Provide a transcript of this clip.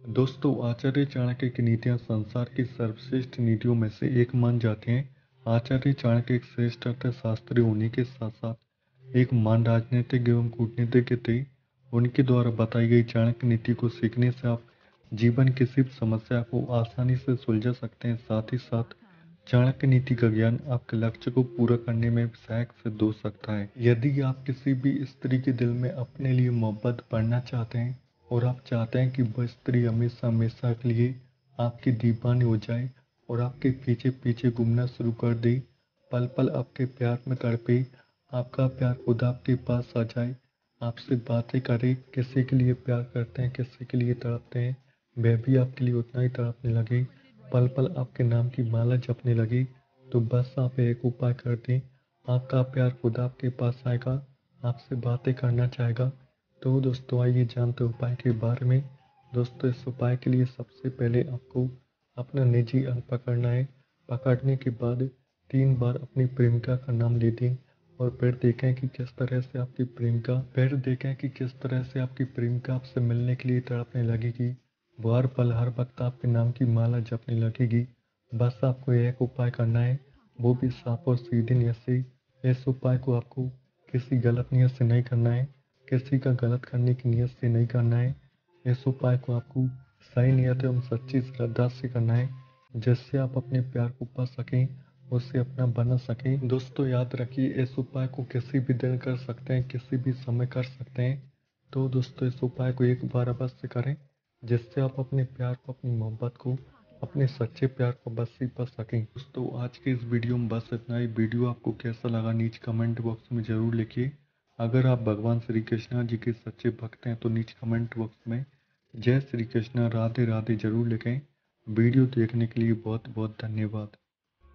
दोस्तों, आचार्य चाणक्य की नीतियां संसार की सर्वश्रेष्ठ नीतियों में से एक मान जाती हैं। आचार्य चाणक्य एक श्रेष्ठ अर्थशास्त्री होने के साथ साथ एक महान राजनीतिक एवं कूटनीतिज्ञ थे। उनके द्वारा बताई गई चाणक्य नीति को सीखने से आप जीवन की किसी भी समस्या को आसानी से सुलझा सकते हैं। साथ ही साथ चाणक्य नीति का ज्ञान आपके लक्ष्य को पूरा करने में सहायक सिद्ध हो सकता है। यदि आप किसी भी स्त्री के दिल में अपने लिए मोहब्बत पढ़ना चाहते हैं और आप चाहते हैं कि वह स्त्री हमेशा हमेशा के लिए आपकी दीवानी हो जाए और आपके पीछे पीछे घूमना शुरू कर दे, पल पल आपके प्यार में तड़पे, आपका प्यार खुद आपके पास आ जाए, आपसे बातें करे, किसी के लिए प्यार करते हैं, किसी के लिए तड़पते हैं, वह भी आपके लिए उतना ही तड़पने लगे, पल पल आपके नाम की माला जपने लगे, तो बस आप एक उपाय कर दें, आपका प्यार खुद आपके पास आएगा, आपसे बातें करना चाहेगा। तो दोस्तों, आइए जानते हैं उपाय के बारे में। दोस्तों, इस उपाय के लिए सबसे पहले आपको अपना निजी अंक पकड़ना है। पकड़ने के बाद 3 बार अपनी प्रेमिका का नाम ले दें और फिर देखें कि किस तरह से आपकी प्रेमिका आपसे मिलने के लिए तड़पने लगेगी। वो हर पल हर वक्त आपके नाम की माला जपने लगेगी। बस आपको एक उपाय करना है, वो भी साफ और सीधी नीयत से। इस उपाय को आपको किसी गलत नीयत से नहीं करना है, किसी का गलत करने की नीयत से नहीं करना है। इस उपाय को आपको सही नियत एवं सच्ची श्रद्धा से करना है, जिससे आप अपने प्यार को पा सकें, उससे अपना बना सकें। दोस्तों, याद रखिए, इस उपाय को किसी भी दिन कर सकते हैं, किसी भी समय कर सकते हैं। तो दोस्तों, इस उपाय को एक बार अवश्य करें, जिससे आप अपने प्यार को, अपनी मोहब्बत को, अपने सच्चे प्यार को अवश्य पा सकें। दोस्तों, आज के इस वीडियो में बस इतना ही। वीडियो आपको कैसा लगा नीचे कमेंट बॉक्स में ज़रूर लिखिए। अगर आप भगवान श्री कृष्णा जी के सच्चे भक्त हैं तो नीचे कमेंट बॉक्स में जय श्री कृष्णा राधे राधे जरूर लिखें। वीडियो देखने के लिए बहुत बहुत धन्यवाद।